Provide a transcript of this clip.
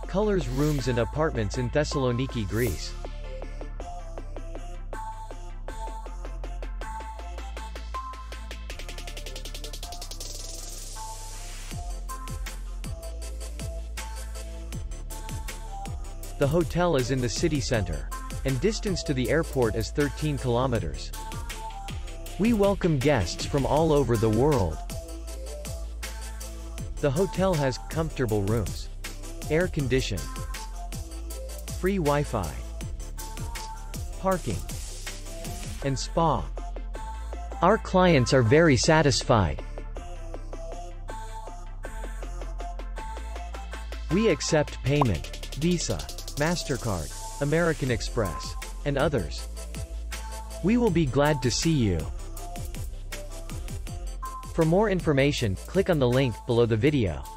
Colors rooms and apartments in Thessaloniki, Greece. The hotel is in the city center, and distance to the airport is 13 kilometers. We welcome guests from all over the world. The hotel has comfortable rooms, air-conditioned, free Wi-Fi, parking, and spa. Our clients are very satisfied. We accept payment, Visa, MasterCard, American Express, and others. We will be glad to see you. For more information, click on the link below the video.